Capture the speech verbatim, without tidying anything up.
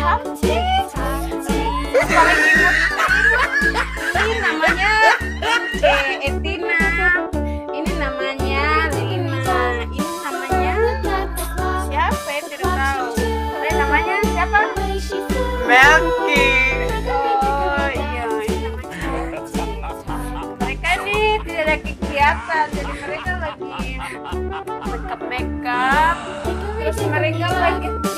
paling imut. Ini namanya eh, Etina. Ini namanya Lina. Ini namanya siapa ya? Tidak tahu. Ini namanya siapa? Melky. Oh iya, ini namanya. Mereka ini tidak ada kegiatan, jadi mereka lagi makeup makeup. Terus mereka lagi